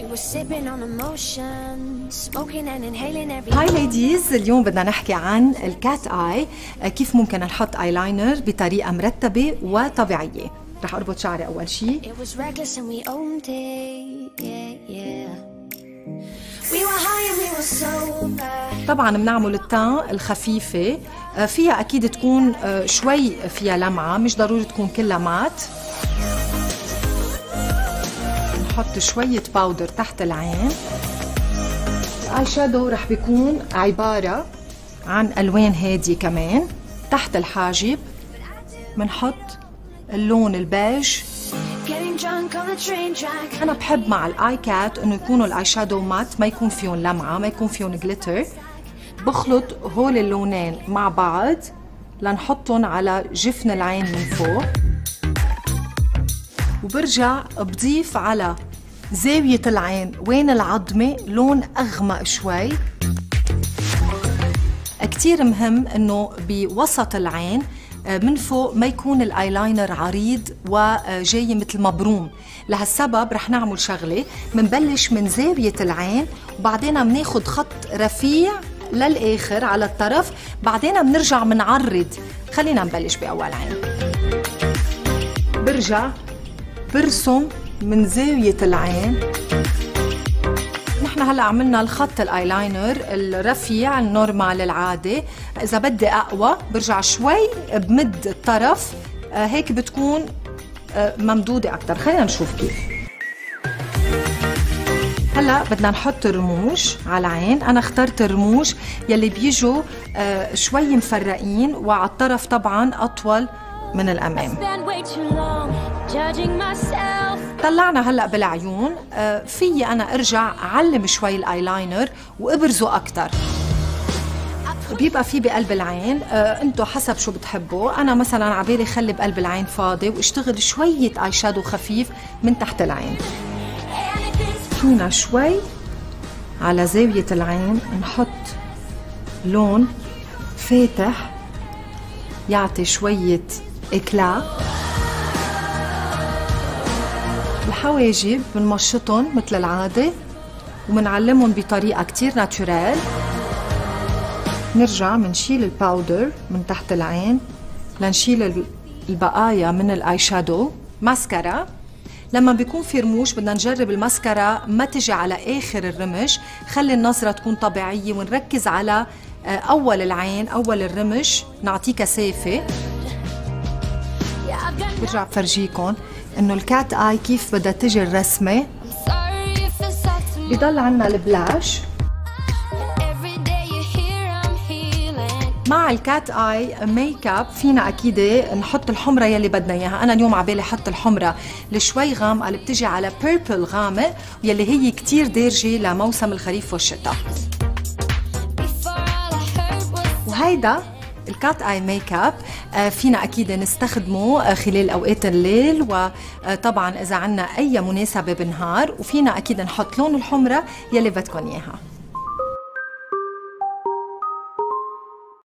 هاي ليديز، اليوم بدنا نحكي عن الكات اي، كيف ممكن نحط ايلاينر بطريقة مرتبة وطبيعية. رح اربط شعري اول شيء. طبعا بنعمل التان الخفيفة، فيها اكيد تكون شوي فيها لمعة، مش ضروري تكون كلها مات. نحط شوية باودر تحت العين. الاي شادو رح بيكون عبارة عن الوان هادية كمان. تحت الحاجب بنحط اللون البيج. أنا بحب مع الآي كات إنه يكونوا الآي شادو مات، ما يكون فيهم لمعة، ما يكون فيهم جليتر. بخلط هول اللونين مع بعض لنحطهم على جفن العين من فوق، وبرجع بضيف على زاوية العين وين العظمة لون أغمق شوي. كتير مهم إنه بوسط العين من فوق ما يكون الايلاينر عريض وجاي مثل مبروم. لهالسبب رح نعمل شغله، منبلش من زاويه العين وبعدين بناخد خط رفيع للاخر على الطرف، بعدين بنرجع منعرض. خلينا نبلش باول عين. برجع برسم من زاويه العين. نحن هلا عملنا الخط الايلاينر الرفيع النورمال العادي. اذا بدي اقوى برجع شوي بمد الطرف، هيك بتكون ممدوده اكثر. خلينا نشوف كيف. هلا بدنا نحط الرموش على العين. انا اخترت الرموش يلي بيجوا شوي مفرقين وعلى الطرف طبعا اطول من الامام. طلعنا هلا بالعيون. فيي انا ارجع اعلم شوي الايلاينر وابرزه اكثر. بيبقى في بقلب العين، انتو حسب شو بتحبوا. انا مثلا عبالي خلي بقلب العين فاضي واشتغل شويه اي شادو خفيف من تحت العين. فينا شوي على زاويه العين نحط لون فاتح يعطي شويه إكلا. الحواجب بنمشطهم مثل العادة وبنعلمهم بطريقة كتير ناتشورال. نرجع منشيل الباودر من تحت العين لنشيل البقايا من الاي شادو. ماسكارا، لما بيكون في رموش بدنا نجرب الماسكارا ما تجي على آخر الرمش، خلي النظرة تكون طبيعية ونركز على أول العين، أول الرمش، نعطيه كثافة. برجع بفرجيكم انه الكات اي كيف بدها تجي الرسمه. بضل عنا البلاش. مع الكات اي ميك اب فينا اكيد نحط الحمره يلي بدنا اياها. انا اليوم عبالي احط الحمره اللي شوي غامقه اللي بتجي على بيربل غامق، يلي هي كتير دارجه لموسم الخريف والشتاء. وهيدا الكات اي ميك اب فينا اكيد نستخدمه خلال اوقات الليل، وطبعا اذا عنا اي مناسبه بالنهار، وفينا اكيد نحط لون الحمره يلي بدكم اياها.